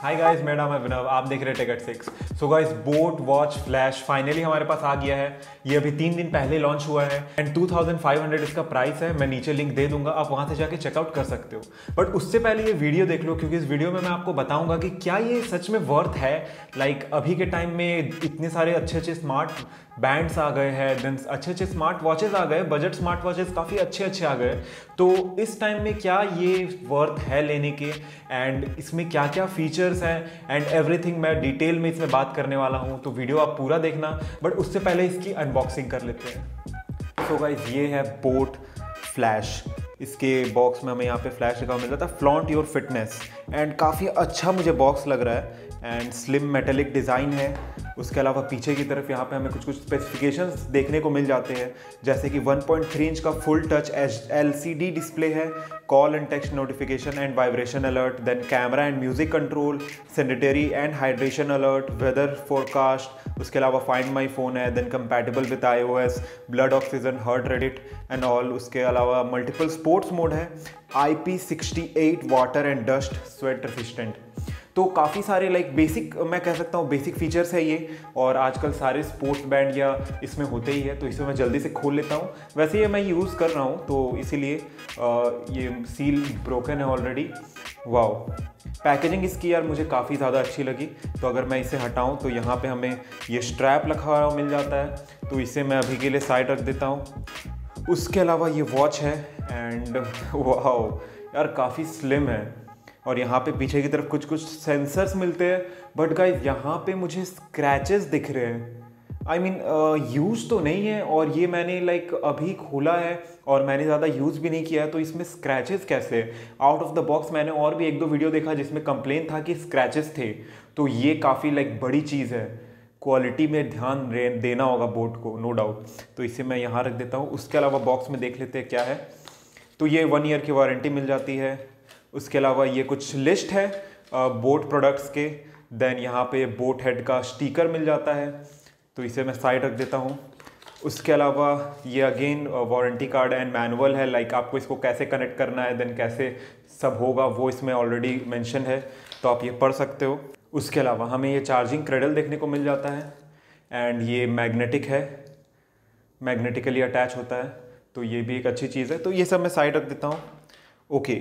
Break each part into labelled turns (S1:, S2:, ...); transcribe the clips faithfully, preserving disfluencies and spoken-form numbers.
S1: Hi guys, मेरा नाम है विनव, आप देख रहे हैं tech eight six. So guys, Boat watch flash finally हमारे पास आ गया है। ये अभी तीन दिन पहले लॉन्च हुआ है and two thousand five hundred इसका प्राइस है। मैं नीचे लिंक दे दूंगा, आप वहां से जाके चेकआउट कर सकते हो। बट उससे पहले ये वीडियो देख लो, क्योंकि इस वीडियो में मैं आपको बताऊंगा कि क्या ये सच में वर्थ है। लाइक like, अभी के टाइम में इतने सारे अच्छे अच्छे स्मार्ट बैंड्स आ गए हैं, देन अच्छे अच्छे स्मार्ट वॉचेस आ गए, बजट स्मार्ट वॉचेस काफ़ी अच्छे अच्छे आ गए। तो इस टाइम में क्या ये वर्थ है लेने के, एंड इसमें क्या क्या फीचर्स हैं एंड एवरीथिंग मैं डिटेल में इसमें बात करने वाला हूँ। तो वीडियो आप पूरा देखना, बट उससे पहले इसकी अनबॉक्सिंग कर लेते हैं। तो गाइस, ये है बोट फ्लैश। इसके बॉक्स में हमें यहाँ पे फ्लैश लिखा हुआ मिल जाता है, फ्लॉन्ट योर फिटनेस। एंड काफ़ी अच्छा मुझे बॉक्स लग रहा है एंड स्लिम मेटेलिक डिज़ाइन है। उसके अलावा पीछे की तरफ यहाँ पे हमें कुछ कुछ स्पेसिफिकेशंस देखने को मिल जाते हैं, जैसे कि वन पॉइंट थ्री इंच का full touch L C D display है, call and text notification and vibration alert, then camera and music control, sanitary and hydration alert, weather forecast. उसके अलावा फाइंड माई फोन है, then compatible with I O S, blood oxygen, heart rate and all. उसके अलावा multiple sports mode है, I P sixty eight water and dust sweat resistant. तो काफ़ी सारे like basic, मैं कह सकता हूँ बेसिक फीचर्स है ये, और आजकल सारे स्पोर्ट्स बैंड या इसमें होते ही है, तो इसे मैं जल्दी से खोल लेता हूँ। वैसे ये मैं यूज़ कर रहा हूँ, तो इसीलिए ये सील ब्रोकन है ऑलरेडी। वाओ, पैकेजिंग इसकी यार मुझे काफ़ी ज़्यादा अच्छी लगी। तो अगर मैं इसे हटाऊँ तो यहाँ पे हमें ये स्ट्रैप लगा हुआ मिल जाता है, तो इसे मैं अभी के लिए साइड रख देता हूँ। उसके अलावा ये वॉच है एंड वाओ यार, काफ़ी स्लिम है। और यहाँ पे पीछे की तरफ कुछ कुछ सेंसर्स मिलते हैं, बट गाइस यहाँ पे मुझे स्क्रैचेस दिख रहे हैं। आई मीन यूज़ तो नहीं है, और ये मैंने लाइक like, अभी खोला है और मैंने ज़्यादा यूज़ भी नहीं किया है, तो इसमें स्क्रैचेस कैसे? आउट ऑफ द बॉक्स मैंने और भी एक दो वीडियो देखा जिसमें कंप्लेन था कि स्क्रैचेस थे, तो ये काफ़ी लाइक like, बड़ी चीज़ है। क्वालिटी में ध्यान देना होगा बोट को, नो डाउट। तो इसे मैं यहाँ रख देता हूँ। उसके अलावा बॉक्स में देख लेते हैं क्या है। तो ये वन ईयर की वारंटी मिल जाती है। उसके अलावा ये कुछ लिस्ट है बोट प्रोडक्ट्स के, देन यहाँ पे बोट हेड का स्टिकर मिल जाता है, तो इसे मैं साइड रख देता हूँ। उसके अलावा ये again warranty card and manual है, लाइक आपको इसको कैसे कनेक्ट करना है, देन कैसे सब होगा वो इसमें ऑलरेडी मेंशन है, तो आप ये पढ़ सकते हो। उसके अलावा हमें ये चार्जिंग क्रेडल देखने को मिल जाता है एंड ये मैग्नेटिक है, मैग्नेटिकली अटैच होता है, तो ये भी एक अच्छी चीज़ है। तो ये सब मैं साइड रख देता हूँ। Okay,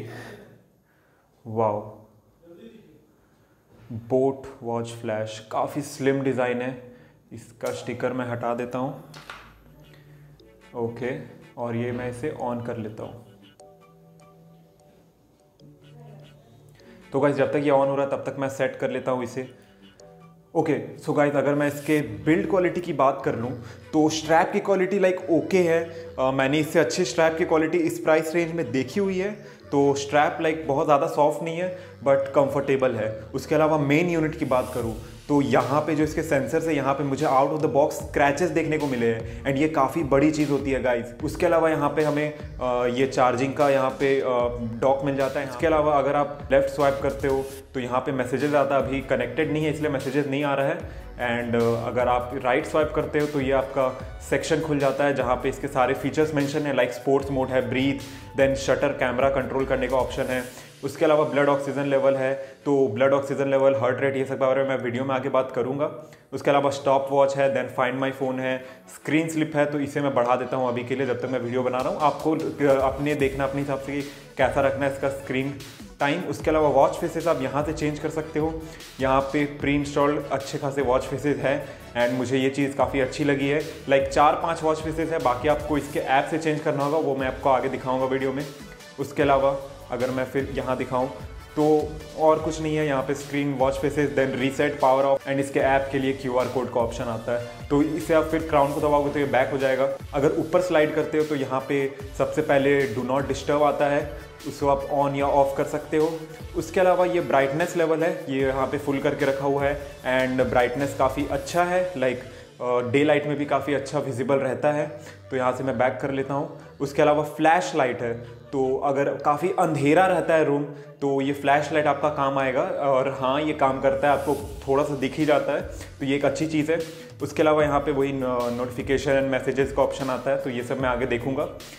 S1: wow, Boat watch flash काफ़ी स्लिम डिज़ाइन है। इसका स्टिकर मैं हटा देता हूँ। ओके, और ये मैं इसे ऑन कर लेता हूँ। तो गाइस, जब तक ये ऑन हो रहा है तब तक मैं सेट कर लेता हूँ इसे। ओके सो गाइस, अगर मैं इसके बिल्ड क्वालिटी की बात कर लूँ तो स्ट्रैप की क्वालिटी लाइक ओके है। uh, मैंने इससे अच्छी स्ट्रैप की क्वालिटी इस प्राइस रेंज में देखी हुई है। तो स्ट्रैप लाइक बहुत ज़्यादा सॉफ्ट नहीं है, बट कंफर्टेबल है। उसके अलावा मेन यूनिट की बात करूँ तो यहाँ पे जो इसके सेंसर्स है, यहाँ पे मुझे out of the box scratches देखने को मिले हैं, एंड ये काफ़ी बड़ी चीज़ होती है गाइस। उसके अलावा यहाँ पे हमें आ, ये चार्जिंग का यहाँ पे डॉक मिल जाता है। इसके अलावा अगर आप लेफ्ट स्वाइप करते हो तो यहाँ पे मैसेजेस आता है, अभी कनेक्टेड नहीं है इसलिए मैसेजेस नहीं आ रहा है। एंड अगर आप राइट स्वाइप करते हो तो ये आपका सेक्शन खुल जाता है जहाँ पे इसके सारे फीचर्स मेंशन है, लाइक स्पोर्ट्स मोड है, breath, then shutter, camera control करने का ऑप्शन है। उसके अलावा ब्लड ऑक्सीजन लेवल है, तो blood oxygen level, heart rate, ये सब के बारे में मैं वीडियो में आगे बात करूंगा। उसके अलावा स्टॉप वॉच है, देन फाइंड माई फोन है, स्क्रीन स्लिप है, तो इसे मैं बढ़ा देता हूं अभी के लिए जब तक मैं वीडियो बना रहा हूं। आपको अपने देखना अपने हिसाब से कैसा रखना है इसका स्क्रीन टाइम। उसके अलावा वॉच फेसेस आप यहाँ से चेंज कर सकते हो। यहाँ पे प्री इंस्टॉल्ड अच्छे खासे वॉच फेसेस है, एंड मुझे ये चीज़ काफ़ी अच्छी लगी है। लाइक चार पाँच वॉच फेसेस है, बाकी आपको इसके ऐप से चेंज करना होगा, वो मैं आपको आगे दिखाऊंगा वीडियो में। उसके अलावा अगर मैं फिर यहाँ दिखाऊं तो और कुछ नहीं है, यहाँ पे screen, watch faces, then reset, power off, and इसके ऐप के लिए क्यूआर कोड का ऑप्शन आता है, तो इसे आप फिर क्राउन को दबाओगे तो ये बैक हो जाएगा। अगर ऊपर स्लाइड करते हो तो यहाँ पे सबसे पहले डू नॉट डिस्टर्ब आता है, उसको आप ऑन या ऑफ कर सकते हो। उसके अलावा ये ब्राइटनेस लेवल है, ये यहाँ पे फुल करके रखा हुआ है, एंड ब्राइटनेस काफ़ी अच्छा है, लाइक डे लाइट में भी काफ़ी अच्छा विजिबल रहता है। तो यहाँ से मैं बैक कर लेता हूँ। उसके अलावा फ्लैश लाइट है, तो अगर काफ़ी अंधेरा रहता है रूम तो ये फ्लैश लाइट आपका काम आएगा, और हाँ ये काम करता है, आपको थोड़ा सा दिख ही जाता है, तो ये एक अच्छी चीज़ है। उसके अलावा यहाँ पे वही नोटिफिकेशन मैसेजेस का ऑप्शन आता है, तो ये सब मैं आगे देखूँगा।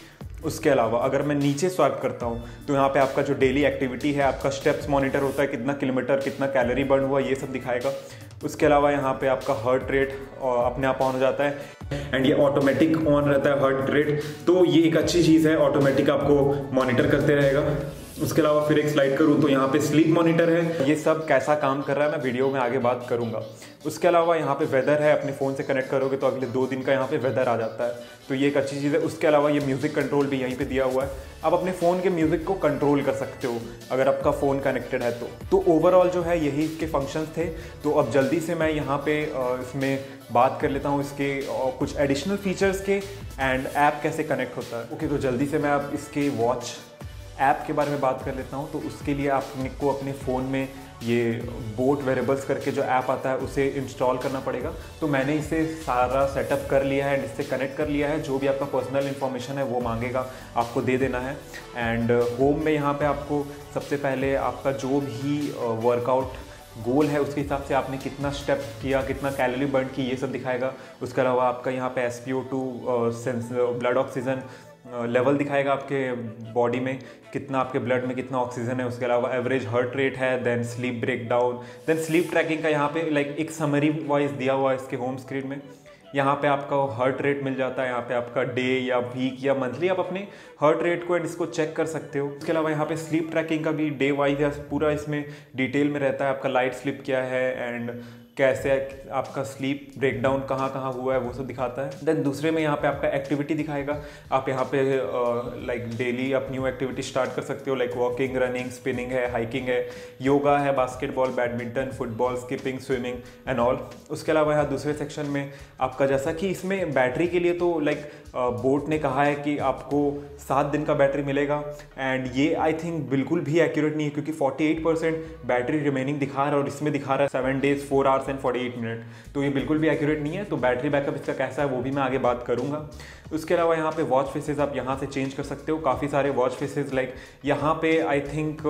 S1: उसके अलावा अगर मैं नीचे स्वाइप करता हूँ तो यहाँ पे आपका जो डेली एक्टिविटी है, आपका स्टेप्स मॉनिटर होता है, कितना किलोमीटर कितना कैलोरी बर्न हुआ ये सब दिखाएगा। उसके अलावा यहाँ पे आपका हार्ट रेट अपने आप ऑन हो जाता है एंड ये ऑटोमेटिक ऑन रहता है हार्ट रेट, तो ये एक अच्छी चीज़ है, ऑटोमेटिक आपको मॉनिटर करते रहेगा। उसके अलावा फिर एक स्लाइड करूँ तो यहाँ पे स्लीप मॉनिटर है। ये सब कैसा काम कर रहा है मैं वीडियो में आगे बात करूँगा। उसके अलावा यहाँ पे वेदर है, अपने फ़ोन से कनेक्ट करोगे तो अगले दो दिन का यहाँ पे वेदर आ जाता है, तो ये एक अच्छी चीज़ है। उसके अलावा ये म्यूज़िक कंट्रोल भी यहीं पे दिया हुआ है, आप अपने फ़ोन के म्यूज़िक को कंट्रोल कर सकते हो अगर आपका फ़ोन कनेक्टेड है तो तो ओवरऑल जो है यही इसके फंक्शंस थे। तो अब जल्दी से मैं यहाँ पे इसमें बात कर लेता हूँ इसके कुछ एडिशनल फीचर्स के एंड ऐप कैसे कनेक्ट होता है। ओके, तो जल्दी से मैं अब इसके वॉच ऐप के बारे में बात कर लेता हूँ। तो उसके लिए आपको अपने फ़ोन में ये बोट वेरेबल्स करके जो ऐप आता है उसे इंस्टॉल करना पड़ेगा। तो मैंने इसे सारा सेटअप कर लिया है, इससे कनेक्ट कर लिया है। जो भी आपका पर्सनल इन्फॉर्मेशन है वो मांगेगा, आपको दे देना है। एंड होम में यहाँ पे आपको सबसे पहले आपका जो भी वर्कआउट गोल है उसके हिसाब से आपने कितना स्टेप किया, कितना कैलोरी बर्न की, ये सब दिखाएगा। उसके अलावा आपका यहाँ पे S P O two sense blood oxygen level दिखाएगा, आपके बॉडी में कितना, आपके ब्लड में कितना ऑक्सीजन है। उसके अलावा एवरेज हार्ट रेट है, then sleep breakdown, then sleep tracking का यहाँ पे लाइक एक समरी वाइज दिया हुआ है इसके होम स्क्रीन में। यहाँ पे आपका हार्ट रेट मिल जाता है, यहाँ पे आपका डे या वीक या मंथली आप अपने हार्ट रेट को एंड इसको चेक कर सकते हो। उसके अलावा यहाँ पे स्लीप ट्रैकिंग का भी डे वाइज है, पूरा इसमें डिटेल में रहता है, आपका लाइट स्लीप क्या है एंड कैसे आपका स्लीप ब्रेकडाउन कहाँ कहाँ हुआ है वो सब दिखाता है। देन दूसरे में यहाँ पे आपका एक्टिविटी दिखाएगा, आप यहाँ पे लाइक डेली आप न्यू एक्टिविटी स्टार्ट कर सकते हो, लाइक वॉकिंग, रनिंग, स्पिनिंग है, हाइकिंग है, योगा है, basketball, badminton, football, skipping, swimming and all. उसके अलावा यहाँ दूसरे सेक्शन में आपका, जैसा कि इसमें बैटरी के लिए तो लाइक बोट ने कहा है कि आपको सात दिन का बैटरी मिलेगा एंड ये आई थिंक बिल्कुल भी एक्यूरेट नहीं है, क्योंकि अड़तालीस परसेंट बैटरी रिमेनिंग दिखा रहा है और इसमें दिखा रहा है seven days four hours and forty eight minute, तो ये बिल्कुल भी एक्यूरेट नहीं है। तो बैटरी बैकअप इसका कैसा है वो भी मैं आगे बात करूंगा। उसके अलावा यहाँ पे वॉच फेसेस आप यहाँ से चेंज कर सकते हो, काफ़ी सारे वॉच फेसेस, लाइक यहाँ पे आई थिंक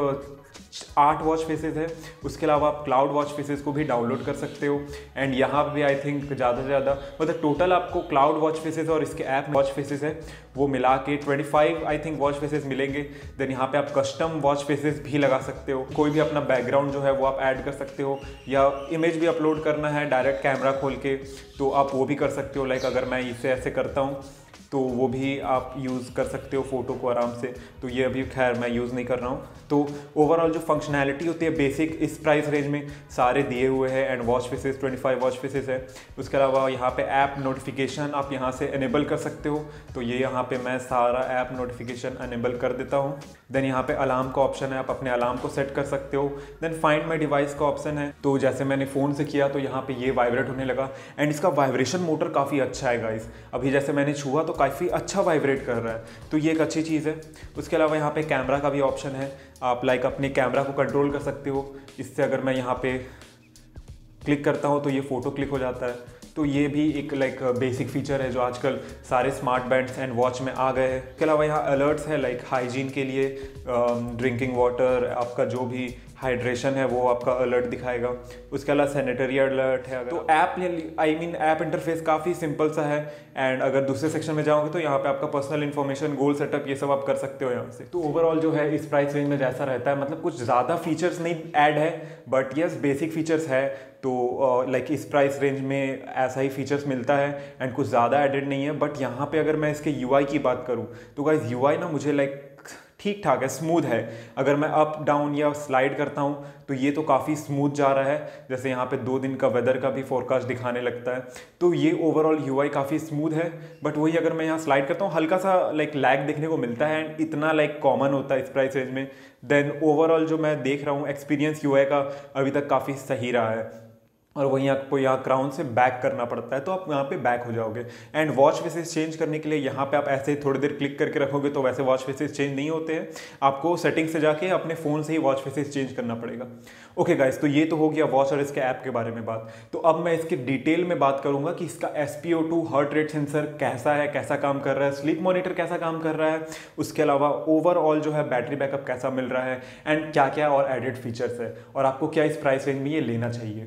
S1: आठ वॉच फेसेस है। उसके अलावा आप क्लाउड वॉच फेसेस को भी डाउनलोड कर सकते हो एंड यहाँ पे भी आई थिंक ज़्यादा से ज़्यादा मतलब टोटल आपको क्लाउड वॉच फेसेस और इसके ऐप वॉच फेसेस है वो मिला के पच्चीस आई थिंक वॉच फेसेस मिलेंगे। देन यहाँ पे आप कस्टम वॉच फेसेस भी लगा सकते हो, कोई भी अपना बैकग्राउंड जो है वो आप ऐड कर सकते हो, या इमेज भी अपलोड करना है डायरेक्ट कैमरा खोल के तो आप वो भी कर सकते हो। लाइक अगर मैं इसे ऐसे करता हूँ तो वो भी आप यूज़ कर सकते हो फ़ोटो को आराम से, तो ये अभी खैर मैं यूज़ नहीं कर रहा हूँ। तो ओवरऑल जो फंक्शनैलिटी होती है बेसिक इस प्राइस रेंज में सारे दिए हुए हैं एंड वॉच फेसेस पच्चीस वॉच फेसेस है। उसके अलावा यहाँ पे ऐप नोटिफिकेशन आप यहाँ से इनेबल कर सकते हो, तो ये यहाँ पे मैं सारा ऐप नोटिफिकेशन इनेबल कर देता हूँ। देन यहाँ पे अलार्म का ऑप्शन है, आप अपने अलार्म को सेट कर सकते हो। देन फाइंड माई डिवाइस का ऑप्शन है, तो जैसे मैंने फ़ोन से किया तो यहाँ पे ये वाइब्रेट होने लगा एंड इसका वाइब्रेशन मोटर काफ़ी अच्छा है गाइस, अभी जैसे मैंने छुआ तो काफ़ी अच्छा वाइब्रेट कर रहा है, तो ये एक अच्छी चीज़ है। उसके अलावा यहाँ पे कैमरा का भी ऑप्शन है, आप लाइक अपने कैमरा को कंट्रोल कर सकते हो। इससे अगर मैं यहाँ पे क्लिक करता हूँ तो ये फ़ोटो क्लिक हो जाता है, तो ये भी एक लाइक बेसिक फीचर है जो आजकल सारे स्मार्ट बैंड्स एंड वॉच में आ गए हैं। इसके अलावा यहाँ अलर्ट्स है, लाइक हाइजीन के लिए ड्रिंकिंग वाटर, आपका जो भी हाइड्रेशन है वो आपका अलर्ट दिखाएगा। उसके अलावा सैनिटरी अलर्ट है। तो app I mean app interface काफ़ी सिंपल सा है एंड अगर दूसरे सेक्शन में जाओगे तो यहाँ पे आपका पर्सनल इन्फॉर्मेशन, गोल सेटअप, ये सब आप कर सकते हो यहाँ से। तो ओवरऑल जो है इस प्राइस रेंज में जैसा रहता है, मतलब कुछ ज़्यादा फीचर्स नहीं ऐड है बट यस बेसिक फीचर्स है, तो लाइक uh, इस प्राइस रेंज में ऐसा ही फीचर्स मिलता है एंड कुछ ज़्यादा एडेड नहीं है। बट यहाँ पे अगर मैं इसके यूआई की बात करूँ तो गाइस यूआई ना मुझे लाइक ठीक ठाक है, स्मूथ है। अगर मैं अप डाउन या स्लाइड करता हूँ तो ये तो काफ़ी स्मूथ जा रहा है, जैसे यहाँ पे दो दिन का वेदर का भी फोरकास्ट दिखाने लगता है, तो ये ओवरऑल यूआई काफ़ी स्मूथ है। बट वही अगर मैं यहाँ स्लाइड करता हूँ हल्का सा लाइक लैग देखने को मिलता है एंड इतना लाइक कॉमन होता है इस प्राइस रेंज में। देन ओवरऑल जो मैं देख रहा हूँ एक्सपीरियंस यूआई का अभी तक काफ़ी सही रहा है। और वहीं आपको यहाँ क्राउन से बैक करना पड़ता है तो आप यहाँ पे बैक हो जाओगे। एंड वॉच फेसेस चेंज करने के लिए यहाँ पे आप ऐसे थोड़ी देर क्लिक करके रखोगे तो वैसे वॉच फेसेस चेंज नहीं होते हैं, आपको सेटिंग से जाके अपने फ़ोन से ही वॉच फेसेस चेंज करना पड़ेगा। ओके गाइस, तो ये तो हो गया वॉच और इसके ऐप के बारे में बात। तो अब मैं इसके डिटेल में बात करूंगा कि इसका S P O two heart rate sensor कैसा है, कैसा काम कर रहा है, स्लीप मॉनिटर कैसा काम कर रहा है, उसके अलावा ओवरऑल जो है बैटरी बैकअप कैसा मिल रहा है एंड क्या क्या और एडेड फीचर्स है और आपको क्या इस प्राइस रेंज में ये लेना चाहिए।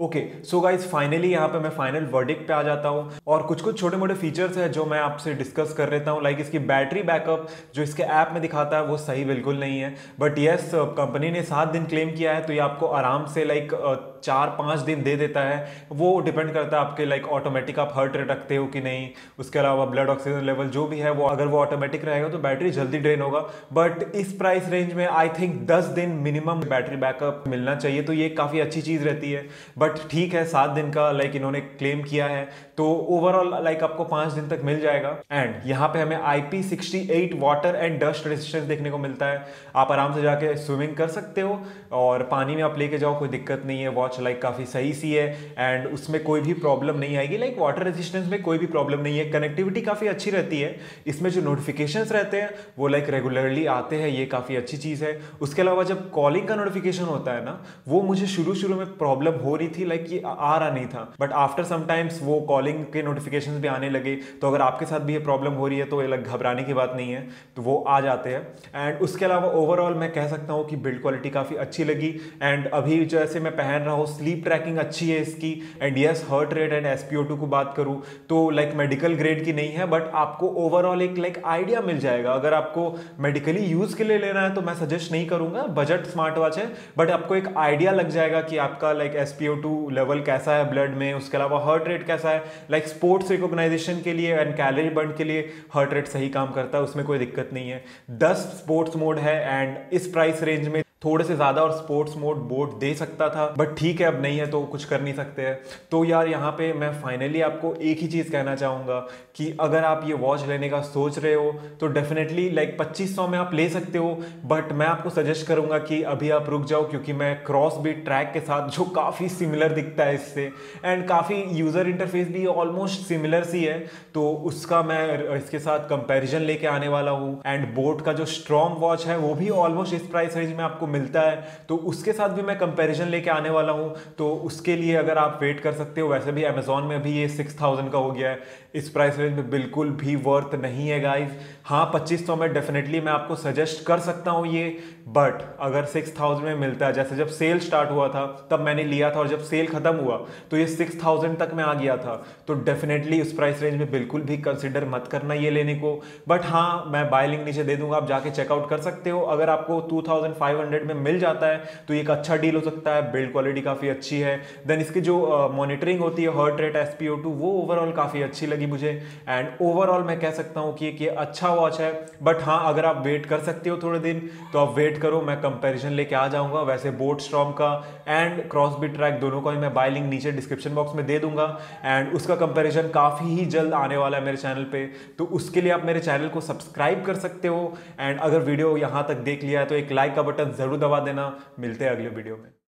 S1: ओके सो गाइज फाइनली यहाँ पे मैं फाइनल वर्डिक्ट पे आ जाता हूँ और कुछ कुछ छोटे मोटे फीचर्स हैं जो मैं आपसे डिस्कस कर लेता हूँ। लाइक इसकी बैटरी बैकअप जो इसके ऐप में दिखाता है वो सही बिल्कुल नहीं है, बट यस कंपनी ने सात दिन क्लेम किया है तो ये आपको आराम से लाइक चार पाँच दिन दे देता है। वो डिपेंड करता है आपके लाइक ऑटोमेटिक आप हार्ट रेट रखते हो कि नहीं, उसके अलावा ब्लड ऑक्सीजन लेवल जो भी है वो अगर वो ऑटोमेटिक रहेगा तो बैटरी जल्दी ड्रेन होगा। बट इस प्राइस रेंज में आई थिंक दस दिन मिनिमम बैटरी बैकअप मिलना चाहिए, तो ये काफ़ी अच्छी चीज़ रहती है। बट ठीक है, सात दिन का लाइक इन्होंने क्लेम किया है तो ओवरऑल लाइक आपको पाँच दिन तक मिल जाएगा। एंड यहाँ पे हमें I P sixty eight water and dust resistance देखने को मिलता है। आप आराम से जाके स्विमिंग कर सकते हो और पानी में आप लेके जाओ, कोई दिक्कत नहीं है। वॉच लाइक काफ़ी सही सी है एंड उसमें कोई भी प्रॉब्लम नहीं आएगी। लाइक वाटर रेजिस्टेंस में कोई भी प्रॉब्लम नहीं है। कनेक्टिविटी काफ़ी अच्छी रहती है। इसमें जो नोटिफिकेशंस रहते हैं वो लाइक रेगुलरली आते हैं, ये काफ़ी अच्छी चीज़ है। उसके अलावा जब कॉलिंग का नोटिफिकेशन होता है ना, वो मुझे शुरू शुरू में प्रॉब्लम हो रही थी, लाइक ये आ रहा नहीं था, बट आफ्टर समटाइम्स वो कॉलिंग के नोटिफिकेशंस भी आने लगे। तो अगर आपके साथ भी ये प्रॉब्लम हो रही है तो ये लाइक घबराने की बात नहीं है, तो वो आ जाते हैं। एंड उसके अलावा ओवरऑल मैं कह सकता हूँ कि बिल्ड क्वालिटी काफ़ी अच्छी लगी। एंड अभी जैसे मैं पहन रहा हूँ, स्लीप ट्रैकिंग अच्छी है इसकी। And yes, heart rate and S P O two को बात करूँ तो लाइक मेडिकल ग्रेड की नहीं है, बट आपको ओवरऑल एक लाइक आइडिया मिल जाएगा। अगर आपको मेडिकली यूज के लिए लेना है तो मैं सजेस्ट नहीं करूंगा, बजट स्मार्ट वॉच है, बट आपको एक आइडिया लग जाएगा कि आपका like S P O two level कैसा है ब्लड में, उसके अलावा हार्ट रेट कैसा है। लाइक स्पोर्ट्स रिकॉग्नाइजेशन के लिए एंड कैलोरी बर्न के लिए हार्ट रेट सही काम करता है, उसमें कोई दिक्कत नहीं है। दस स्पोर्ट्स मोड है एंड इस प्राइस रेंज में थोड़े से ज़्यादा और स्पोर्ट्स मोड बोट दे सकता था, बट ठीक है अब नहीं है तो कुछ कर नहीं सकते हैं। तो यार यहाँ पे मैं फाइनली आपको एक ही चीज़ कहना चाहूँगा कि अगर आप ये वॉच लेने का सोच रहे हो तो डेफिनेटली लाइक पच्चीस सौ में आप ले सकते हो, बट मैं आपको सजेस्ट करूँगा कि अभी आप रुक जाओ, क्योंकि मैं क्रॉस बीट ट्रैक के साथ जो काफ़ी सिमिलर दिखता है इससे एंड काफ़ी यूज़र इंटरफेस भी ऑलमोस्ट सिमिलर सी है, तो उसका मैं इसके साथ कंपेरिजन लेके आने वाला हूँ। एंड बोट का जो स्ट्रॉन्ग वॉच है वो भी ऑलमोस्ट इस प्राइस रेंज में आपको मिलता है, तो उसके साथ भी मैं कंपैरिजन लेके आने वाला हूं। तो उसके लिए अगर आप वेट कर सकते हो, वैसे भी अमेजोन में अभी ये सिक्स थाउजेंड का हो गया है, इस प्राइस रेंज में बिल्कुल भी वर्थ नहीं है गाइस। हाँ, पच्चीस सौ में डेफिनेटली मैं आपको सजेस्ट कर सकता हूं ये, बट अगर सिक्स थाउजेंड में मिलता है, जैसे जब सेल स्टार्ट हुआ था तब मैंने लिया था और जब सेल खत्म हुआ तो ये सिक्स थाउजेंड तक में आ गया था, तो डेफिनेटली उस प्राइस रेंज में बिल्कुल भी कंसिडर मत करना ये लेने को। बट हाँ, मैं बाय लिंक नीचे दे दूंगा, आप जाके चेकआउट कर सकते हो। अगर आपको टू थाउजेंड फाइव हंड्रेड में मिल जाता है तो एक अच्छा डील हो सकता है। बिल्ड क्वालिटी काफी अच्छी है। देन इसकी जो मॉनिटरिंग uh, होती है heart rate S P O two, वो ओवरऑल काफी अच्छी लगी मुझे। एंड ओवरऑल मैं कह सकता हूं कि ये अच्छा वॉच है। बट हाँ, अगर आप वेट कर सकते हो थोड़े दिन तो आप वेट करो, मैं कंपैरिजन लेके आ जाऊंगा। वैसे बोट स्टॉर्म का एंड क्रॉस बीट ट्रैक दोनों का मैं बाय लिंक नीचे डिस्क्रिप्शन बॉक्स में दे दूंगा एंड उसका कंपैरिजन काफी ही जल्द आने वाला है मेरे चैनल पे, तो उसके लिए आप मेरे चैनल को सब्सक्राइब कर सकते हो। एंड अगर वीडियो यहां तक देख लिया है तो एक लाइक का बटन जरूर दबा देना। मिलते हैं अगले वीडियो में।